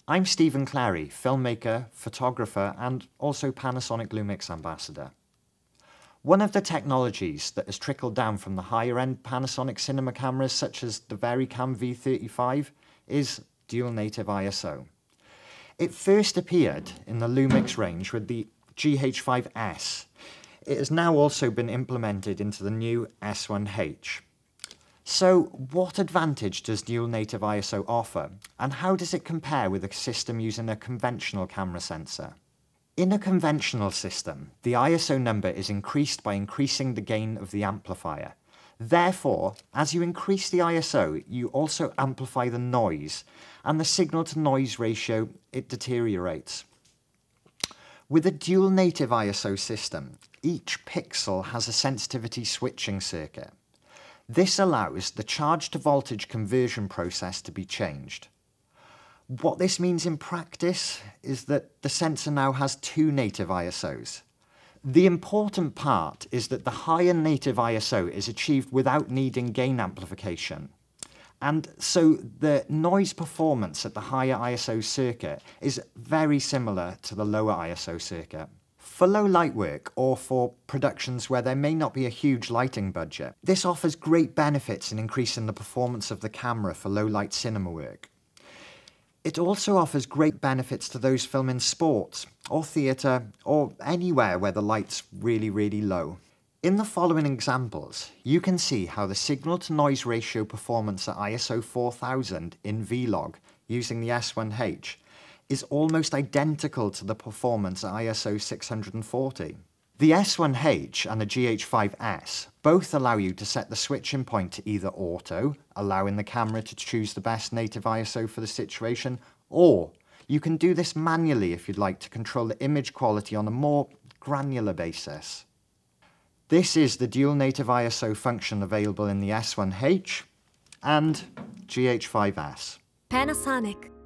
I'm Steven Clarey, filmmaker, photographer, and also Panasonic LUMIX Ambassador. One of the technologies that has trickled down from the higher-end Panasonic cinema cameras, such as the VariCam V35, is dual native ISO. It first appeared in the LUMIX range with the GH5S. It has now also been implemented into the new S1H. So, what advantage does dual native ISO offer, and how does it compare with a system using a conventional camera sensor? In a conventional system, the ISO number is increased by increasing the gain of the amplifier. Therefore, as you increase the ISO, you also amplify the noise, and the signal-to-noise ratio, it deteriorates. With a dual native ISO system, each pixel has a sensitivity switching circuit. This allows the charge-to-voltage conversion process to be changed. What this means in practice is that the sensor now has two native ISOs. The important part is that the higher native ISO is achieved without needing gain amplification. And so the noise performance at the higher ISO circuit is very similar to the lower ISO circuit. For low light work or for productions where there may not be a huge lighting budget, this offers great benefits in increasing the performance of the camera for low light cinema work. It also offers great benefits to those filming sports or theatre or anywhere where the light's really low. In the following examples, you can see how the signal-to-noise ratio performance at ISO 4000 in Vlog using the S1H is almost identical to the performance at ISO 640. The S1H and the GH5S both allow you to set the switching point to either auto, allowing the camera to choose the best native ISO for the situation, or you can do this manually if you'd like to control the image quality on a more granular basis. This is the dual native ISO function available in the S1H and GH5S. Panasonic.